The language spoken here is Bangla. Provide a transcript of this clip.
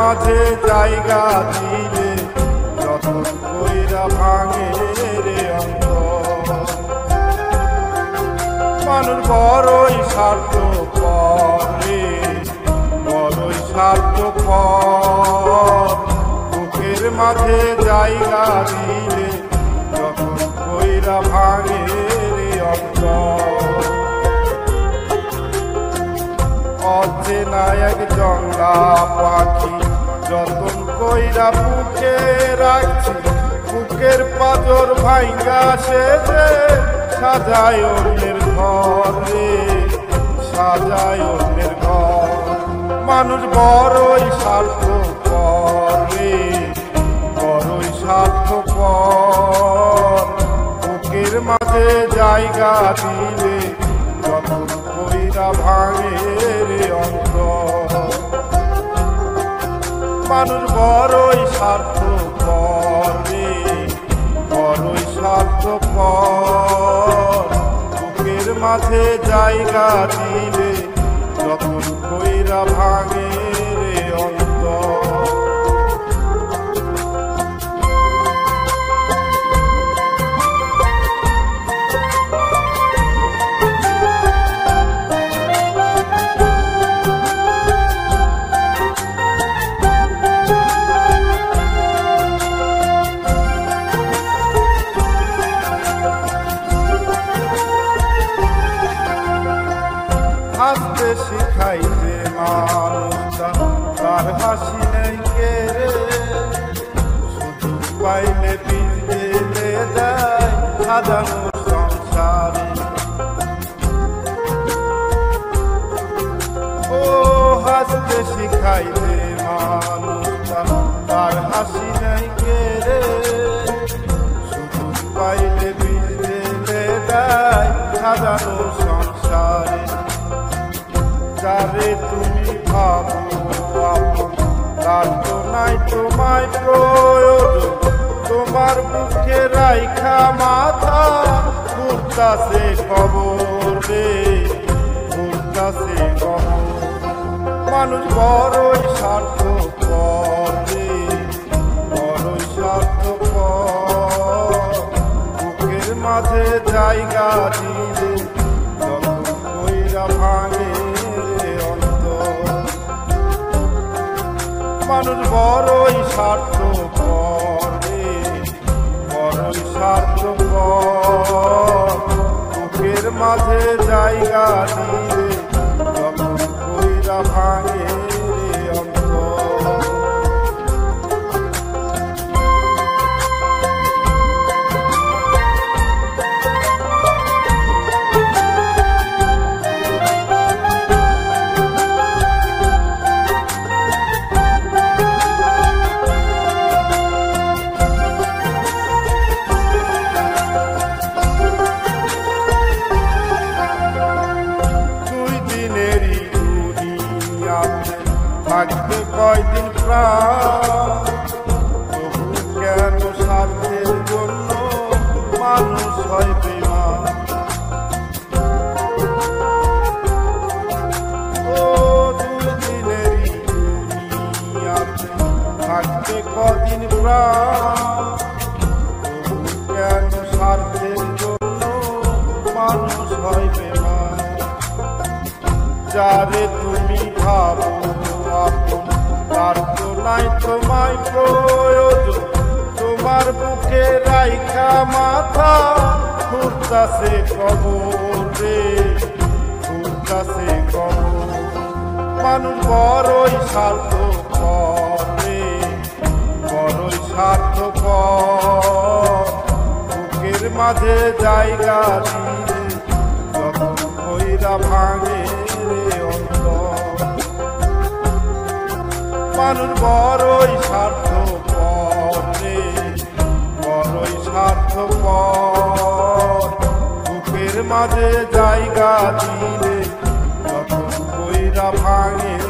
মাঝে জায়গা দিলে যতন কইরা ভাঙে রে অন্তর। মানুষ বড়ই স্বার্থপর রে, বড়ই স্বার্থপর। বুকের মাঝে জায়গা দিলে যতন কইরা ভাঙে রে অন্তর। অচেনা এক জংলা পাখি যতন কইরা বুকে রাখছি, বুকের পাথর ভাঙ্গা শেষে সাজায় অন্যের ঘর রে, সাজায় অন্যের ঘর। মানুষ বড়ই স্বার্থপর রে, বড়ই স্বার্থপর। বুকের মাঝে জায়গা দিলে যতন কইরা ভাঙে রে অন্তর। মানুষ বড়ই স্বার্থপর রে, বড়ই স্বার্থপর। বুকের মাঝে জায়গা দিলে যতন কইরা ভাঙে রে অন্তর। হাসতে শিখাইতে মানুষটা তার হাসি নেই কে রে, শুধু পাইলে বিজলে দেয় সাজানো সংসারে। ও হাসতে শিখাইতে মানুষটা তার হাসি নেই কে রে, শুধু পাইলে বিজলে দেয় সাজানো সংসারে। যারে তুমি ভাবো আপন তার তো নাই তোমায় প্রয়োজন, তোমার বুকে রাইখা মাথা ঘুরতাছে কবর রে, ঘুরতাছে কবর। মানুষ বড়ই স্বার্থপর রে, বড়ই স্বার্থপর। বুকের মাঝে জায়গা দিলে যতন কইরা ভাঙে রে অন্তর। মানুষ বড়ই স্বার্থপর রে, বড়ই স্বার্থপর। বুকের মাঝে জায়গা দিলে যতন কইরা ভাঙে রে অন্তর। থাকবে কয়দিন প্রাণ, তবু কেন স্বার্থের জন্য মানুষ হয় বেঈমান। ও দুদিনেরই দুনিয়াতে থাকবে কদিন প্রাণ, তবু কেন স্বার্থের জন্য মানুষ হয় বেঈমান। যারে তুমি ভাবো আপন তার তো নাই তোমায় প্রয়োজন, তোমার বুকে রাইখা মাথা ঘুরতাছে কবর রে, ঘুরতাছে কবর। মানুষ বড়ই স্বার্থপর রে, বড়ই স্বার্থপর। বুকের মাঝে জায়গা দিলে যতন কইরা ভাঙে রে অন্তর। মানুষ বড়ই স্বার্থপর রে, বড়ই স্বার্থপর। বুকের মাঝে জায়গা দিলে যতন কইরা ভাঙে